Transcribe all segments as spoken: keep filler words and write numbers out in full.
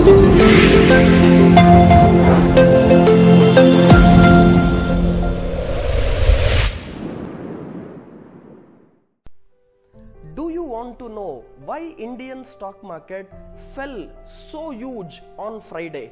Do you want to know why Indian stock market fell so huge on Friday?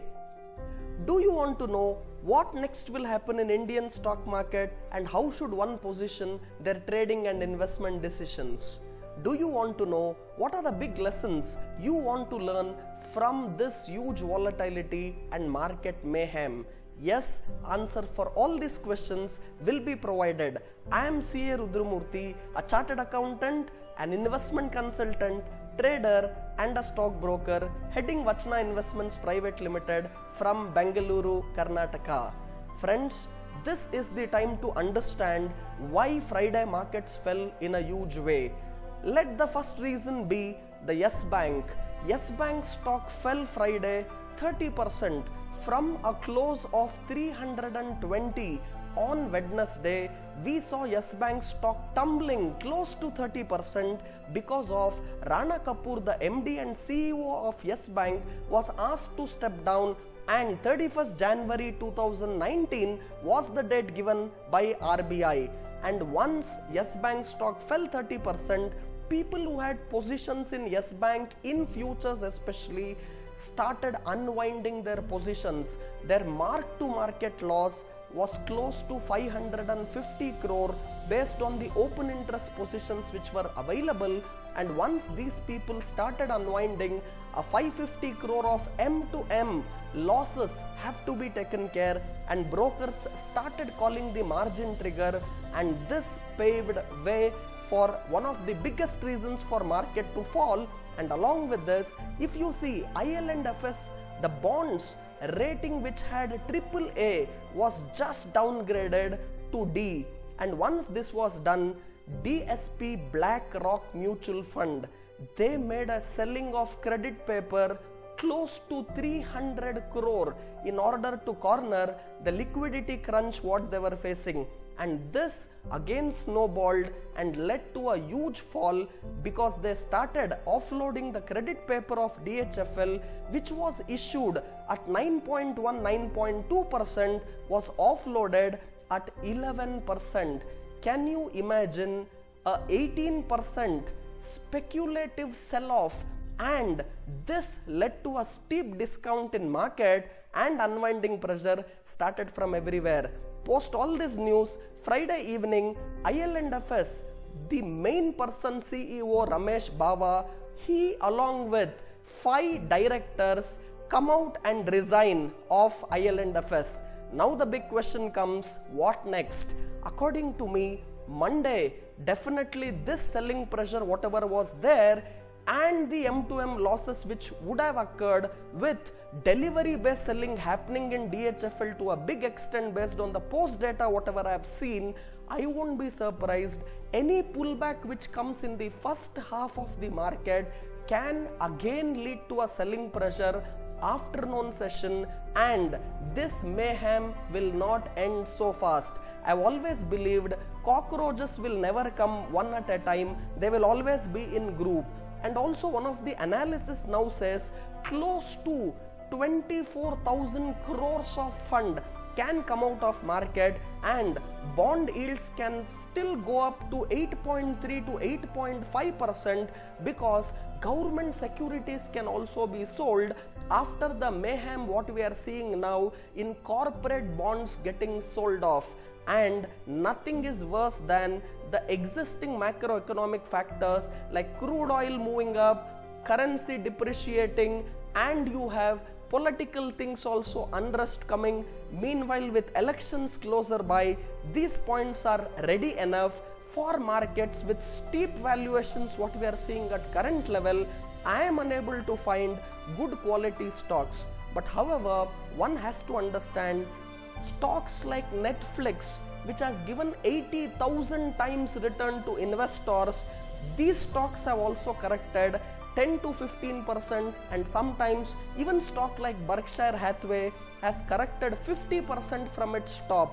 Do you want to know what next will happen in Indian stock market and how should one position their trading and investment decisions? Do you want to know what are the big lessons you want to learn from this huge volatility and market mayhem? Yes, answer for all these questions will be provided. I am C A Rudramurthy, a chartered accountant, an investment consultant, trader and a stockbroker heading Vachna Investments Private Limited from Bengaluru, Karnataka. Friends, this is the time to understand why Friday markets fell in a huge way. Let the first reason be the Yes Bank. Yes Bank stock fell Friday thirty percent from a close of three hundred twenty. On Wednesday, we saw Yes Bank stock tumbling close to thirty percent because of Rana Kapoor, the M D and C E O of Yes Bank, was asked to step down, and thirty-first January two thousand nineteen was the date given by R B I. And once Yes Bank stock fell thirty percent, people who had positions in Yes Bank in futures especially started unwinding their positions. Their mark to market loss was close to five hundred fifty crore based on the open interest positions which were available, and once these people started unwinding, a five hundred fifty crore of M to M losses have to be taken care, and brokers started calling the margin trigger, and this paved way for one of the biggest reasons for market to fall. And along with this, if you see I L and F S, the bonds rating which had triple A was just downgraded to D, and once this was done, D S P BlackRock Mutual Fund, they made a selling of credit paper close to three hundred crore in order to corner the liquidity crunch what they were facing, and this again snowballed and led to a huge fall because they started offloading the credit paper of D H F L, which was issued at nine point one, nine point two percent, was offloaded at eleven percent. Can you imagine a eighteen percent speculative sell-off? And this led to a steep discount in market, and unwinding pressure started from everywhere. Post all this news, Friday evening, I L and F S, the main person C E O Ramesh Bava, he along with five directors come out and resign of I L and F S. Now the big question comes, what next? According to me, Monday, definitely this selling pressure whatever was there, and the M to M losses which would have occurred with delivery based selling happening in D H F L to a big extent based on the post data whatever I have seen, I won't be surprised any pullback which comes in the first half of the market can again lead to a selling pressure afternoon session, and this mayhem will not end so fast. I've always believed cockroaches will never come one at a time, they will always be in group. And also one of the analysis now says close to twenty-four thousand crores of fund can come out of market, and bond yields can still go up to eight point three to eight point five percent because government securities can also be sold after the mayhem what we are seeing now in corporate bonds getting sold off. And nothing is worse than the existing macroeconomic factors like crude oil moving up, currency depreciating, and you have political things also, unrest coming. Meanwhile, with elections closer by, these points are ready enough for markets with steep valuations what we are seeing at current level. I am unable to find good quality stocks, but however, one has to understand stocks like Netflix, which has given eighty thousand times return to investors, these stocks have also corrected ten to fifteen percent, and sometimes even stock like Berkshire Hathaway has corrected fifty percent from its top.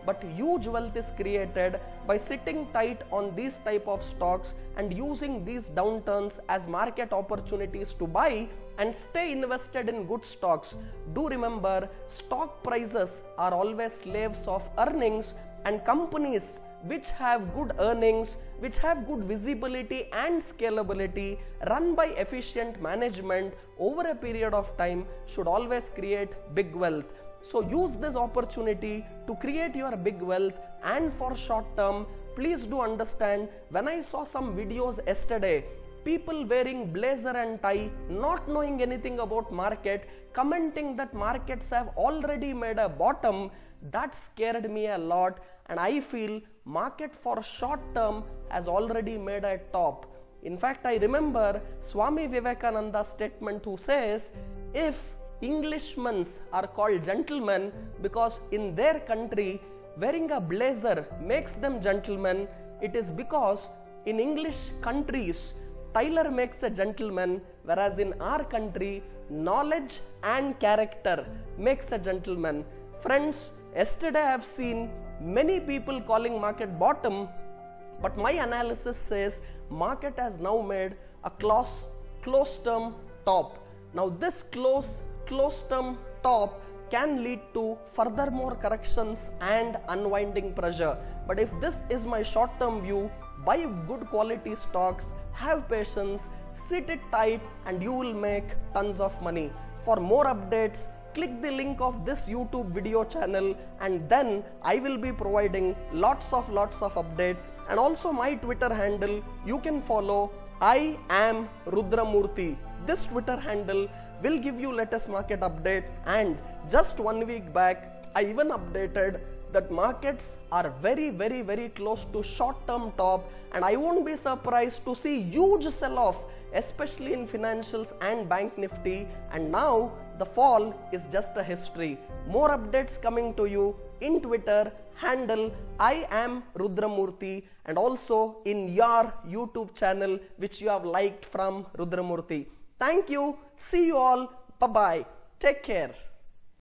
but huge wealth is created by sitting tight on these type of stocks and using these downturns as market opportunities to buy and stay invested in good stocks. Do remember, stock prices are always slaves of earnings, and companies which have good earnings, which have good visibility and scalability, run by efficient management over a period of time, should always create big wealth. So use this opportunity to create your big wealth. And for short term, please do understand, when I saw some videos yesterday, people wearing blazer and tie, not knowing anything about market, commenting that markets have already made a bottom, that scared me a lot. And I feel market for short term has already made a top. In fact, I remember Swami Vivekananda's statement, who says, if Englishmen are called gentlemen because in their country wearing a blazer makes them gentlemen, it is because in English countries tailor makes a gentleman, whereas in our country knowledge and character makes a gentleman. Friends, yesterday I have seen many people calling market bottom, but my analysis says market has now made a close close term top. Now this close close term top can lead to further more corrections and unwinding pressure. But if this is my short term view, buy good quality stocks, have patience, sit it tight, and you will make tons of money. For more updates, click the link of this YouTube video channel, and then I will be providing lots of lots of updates. And also my Twitter handle, you can follow I am Rudramurthy. This Twitter handle will give you latest market update, and just one week back I even updated that markets are very very very close to short term top, and I won't be surprised to see huge sell off, especially in financials and bank nifty. And now the fall is just a history. More updates coming to you in Twitter handle I am Rudramurthy, and also in your YouTube channel which you have liked from Rudramurthy. Thank you. See you all. Bye bye. Take care.